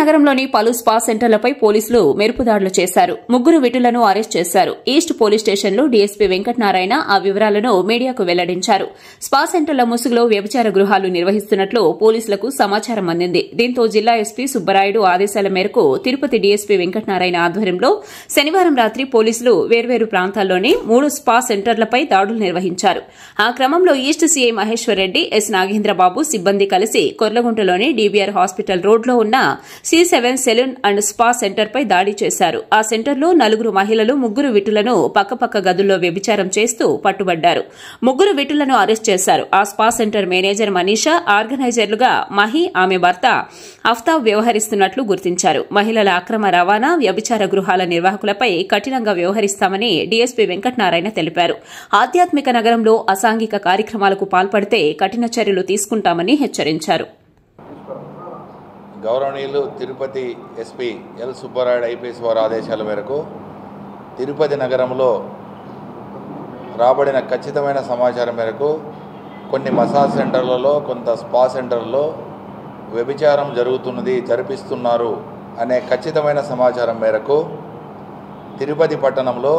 నగరంలోని పలు స్పా సెంటర్లపై పోలీసులు మెరుపుదాడులు చేశారు. 3 విటులను అరెస్ట్ చేశారు. ఈస్ట్ పోలీస్ స్టేషన్లో డీఎస్పీ వెంకటనారాయణ ఆ వివరాలను మీడియాకు వెల్లడించారు. స్పా సెంటర్ల ముసుగులో వ్యభిచార గృహాలు నిర్వహిస్తున్నట్లు పోలీసులకు సమాచారం అందింది. దీంతో జిల్లా ఎస్పీ సుబ్బరాయుడు ఆదేశాల మేరకు తిరుపతి డీఎస్పీ వెంకటనారాయణ ఆధ్వర్యంలో శనివారం రాత్రి పోలీసులు వేర్వేరు ప్రాంతాల్లోని 3 స్పా సెంటర్లపై దాడులు నిర్వహించారు. ఆ క్రమంలో east CI Maheshwar Reddy, S Nagendrababu సిబ్బంది కలిసి కొర్లగుంటలోని డీబీఆర్ హాస్పిటల్ రోడ్లో ఉన్న C7 సెలూన్ అండ్ స్పా సెంటర్పై దాడి చేశారు. ఆ సెంటర్లో 4 మహిళలు 3 విటులను పక్కపక్క గదుల్లో వ్యభిచారం చేస్తూ పట్టుబడ్డారు. 3 విటులను అరెస్ట్ చేశారు. ఆ స్పా సెంటర్ మేనేజర్ మనీషా, ఆర్గనైజర్లుగా మహి, ఆమె భర్త అఫ్తాబ్ వ్యవహరిస్తున్నట్లు గుర్తించారు. మహిళల అక్రమ రవాణా, వ్యభిచార గృహాల నిర్వాహకులపై కఠినంగా వ్యవహరిస్తామని డీఎస్పీ వెంకటనారాయణ తెలిపారు. ఆధ్యాత్మిక నగరంలో అసాంఘిక కార్యక్రమాలకు పాల్పడితే కఠిన చర్యలు తీసుకుంటామని హెచ్చరించారు. గౌరవనీయులు Tirupati SP L Subbarayudu IPS వారి ఆదేశాల మేరకు తిరుపతి నగరంలో రాబడిన ఖచ్చితమైన సమాచారం మేరకు కొన్ని మసాజ్ సెంటర్లలో, కొంత స్పా సెంటర్లలో వ్యభిచారం జరిపిస్తున్నారు అనే ఖచ్చితమైన సమాచారం మేరకు తిరుపతి పట్టణంలో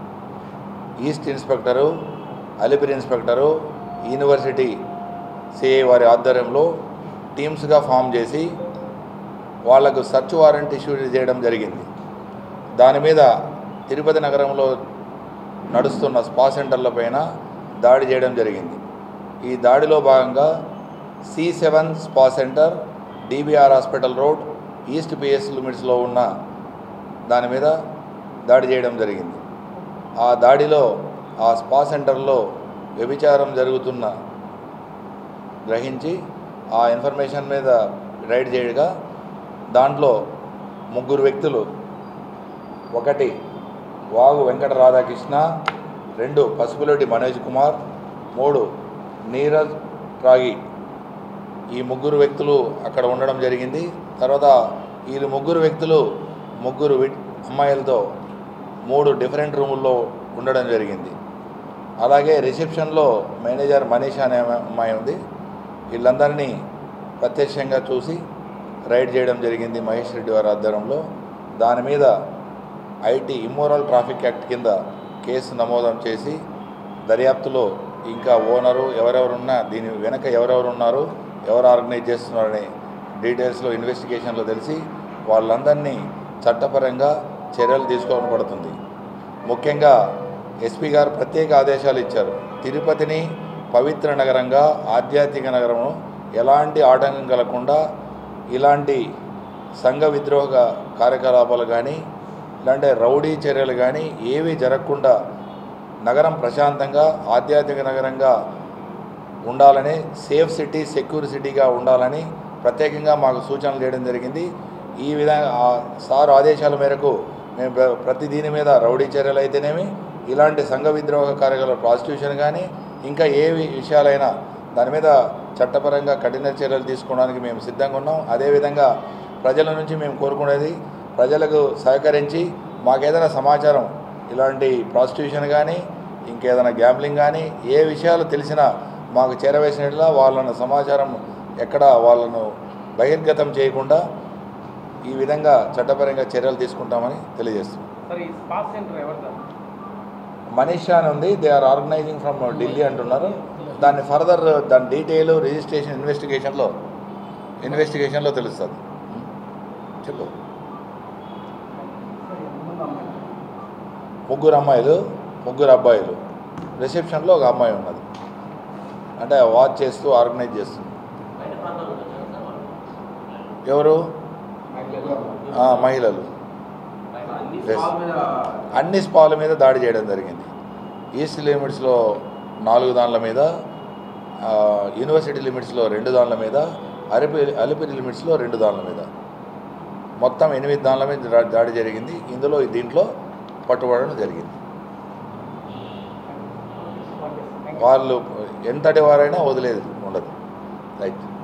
east inspector, Alipiri inspector, university CI వారి ఆధ్వర్యంలో టీమ్స్గా ఫామ్ చేసి వాళ్లకు సర్చ్ వారెంట్ ఇష్యూ చేయడం జరిగింది. దాని మీద తిరుపతి నగరంలో నడుస్తున్న స్పా సెంటర్లపైన దాడి చేయడం జరిగింది. ఈ దాడిలో భాగంగా C7 spa centre, DBR hospital road, east PS లిమిట్స్లో ఉన్న దాని మీద దాడి చేయడం జరిగింది. ఆ దాడిలో ఆ స్పా సెంటర్లో వ్యభిచారం జరుగుతున్న గ్రహించి ఆ ఇన్ఫర్మేషన్ మీద రైడ్ చేయగా దాంట్లో 3 వ్యక్తులు, 1 వాగు వెంకట రాధాకృష్ణ, 2 పసుపులెడ్డి మనోజ్ కుమార్, 3 నీరజ్ రాగి, ఈ 3 వ్యక్తులు అక్కడ ఉండడం జరిగింది. తర్వాత ఈ 3 వ్యక్తులు 3 అమ్మాయిలతో 3 డిఫరెంట్ రూముల్లో ఉండడం జరిగింది. అలాగే రిసెప్షన్లో మేనేజర్ మనీషా అనే అమ్మాయి ఉంది. వీళ్ళందరినీ ప్రత్యక్షంగా చూసి రైడ్ చేయడం జరిగింది మహేష్ రెడ్డి వారి ఆధ్వర్యంలో. దాని మీద ఐటీ ఇమ్మోరల్ ట్రాఫిక్ యాక్ట్ కింద కేసు నమోదు చేసి దర్యాప్తులో ఇంకా ఓనరు ఎవరెవరున్నా, దీని వెనక ఎవరెవరున్నారు, ఎవరు ఆర్గనైజ్ చేస్తున్నారనే డీటెయిల్స్లో ఇన్వెస్టిగేషన్లో తెలిసి వాళ్ళందరినీ చట్టపరంగా చర్యలు తీసుకోవడం పడుతుంది. ముఖ్యంగా ఎస్పీ గారు ప్రత్యేక ఆదేశాలు ఇచ్చారు. తిరుపతిని పవిత్ర నగరంగా, ఆధ్యాత్మిక నగరము ఎలాంటి ఆటంకం కలగకుండా ఇలాంటి సంఘ విద్రోహ కార్యకలాపాలు కానీ, ఇలాంటి రౌడీ చర్యలు కానీ ఏవి జరగకుండా నగరం ప్రశాంతంగా, ఆధ్యాత్మిక నగరంగా ఉండాలని, సేఫ్ సిటీ, సెక్యూర్ సిటీగా ఉండాలని ప్రత్యేకంగా మాకు సూచనలు చేయడం జరిగింది. ఈ విధంగా సార్ ఆదేశాల మేరకు మేము ప్రతి దీని మీద రౌడీ చర్యలు అయితేనేమి, ఇలాంటి సంఘ విద్రోహ కార్యకలాపాలు, ప్రాస్టిట్యూషన్ కానీ ఇంకా ఏ విషయాలైనా దాని మీద చట్టపరంగా కఠిన చర్యలు తీసుకోవడానికి మేము సిద్ధంగా ఉన్నాం. అదేవిధంగా ప్రజల నుంచి మేము కోరుకునేది, ప్రజలకు సహకరించి మాకేదైనా సమాచారం ఇలాంటి ప్రాస్టిట్యూషన్ కానీ, ఇంకేదైనా గ్యాంబ్లింగ్ కానీ ఏ విషయాలు తెలిసినా మాకు చేరవేసినట్లా వాళ్ళను సమాచారం ఎక్కడ వాళ్ళను బహిర్గతం చేయకుండా ఈ విధంగా చట్టపరంగా చర్యలు తీసుకుంటామని తెలియజేస్తున్నాం. మనీషా అని ఉంది, they are organising from Delhi అంటున్నారు. దాన్ని ఫర్దర్ దాని డీటెయిల్ రిజిస్ట్రేషన్ ఇన్వెస్టిగేషన్లో తెలుస్తుంది. చెప్పు. 3 అమ్మాయిలు, 3 అబ్బాయిలు, రిసెప్షన్లో 1 అమ్మాయి ఉన్నది. అంటే వాచ్ చేస్తూ ఆర్గనైజ్ చేస్తుంది. ఎవరు? మహిళలు. అన్ని స్పాల మీద దాడి చేయడం జరిగింది. ఈస్ట్ లిమిట్స్లో 4 దానిల మీద, యూనివర్సిటీ లిమిట్స్లో 2 దానిల మీద, అలిపిరి లిమిట్స్లో 2 దానిల మీద, మొత్తం 8 దానిల మీద దాడి జరిగింది. దీంట్లో పట్టుబడడం జరిగింది. వాళ్ళు ఎంతటి వారైనా వదిలేదు ఉండదు. రైట్.